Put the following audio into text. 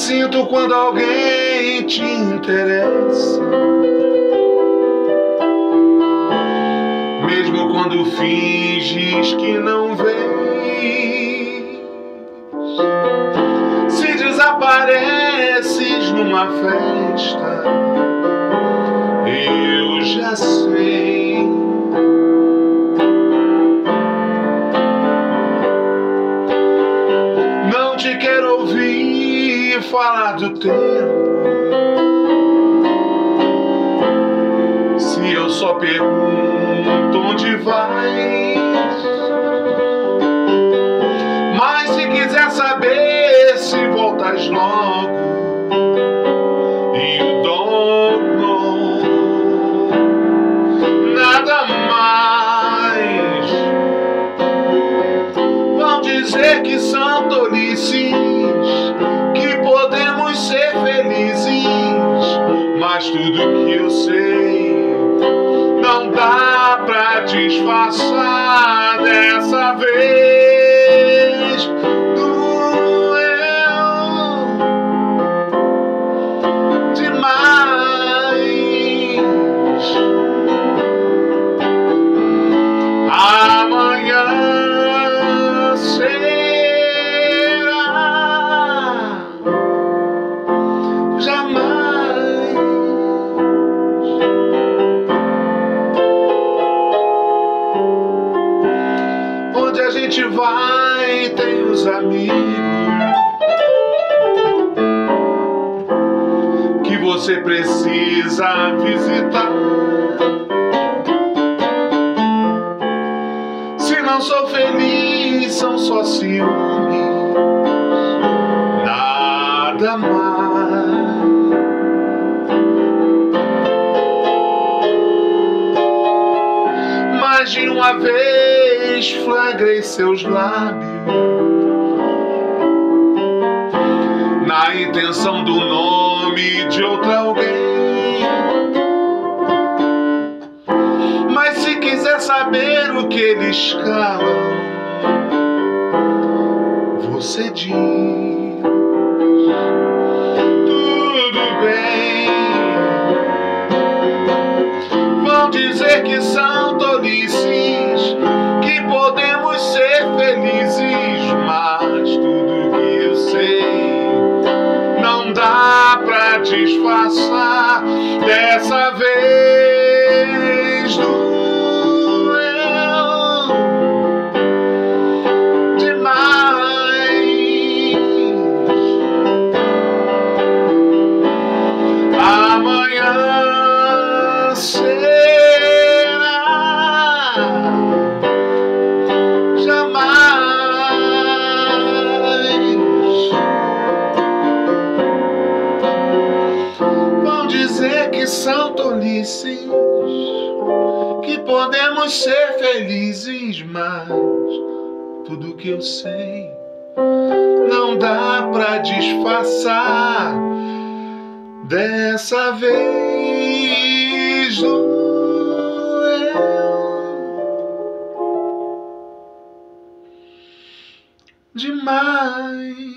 sinto quando alguém te interessa, mesmo quando finges que não vês. Se desapareces numa festa, eu já sei. Não te quero ouvir falar do tempo, se eu só pergunto onde vais. Mas se quiser saber se voltas logo, you don't know. Nada mais. Vão dizer que são tolices, que podemos ser felizes, mas tudo que eu sei não dá pra disfarçar. Dessa vez doeu demais. Amanhã será jamais. Onde a gente vai tem os amigos que você precisa visitar. Se não sou feliz, são só ciúmes, nada mais. Mais de uma vez flagrei seus lábios na intenção do nome de outra alguém. Mas se quiser saber o que eles calam, você diz tudo bem. Vão dizer que são tolices, que podemos ser felizes, mas tudo que eu sei não dá pra disfarçar. Dessa vez doeu demais. Amanhã será jamais. Vão dizer que são tolices, que podemos ser felizes, mas tudo que eu sei não dá pra disfarçar. Dessa vez doeu demais.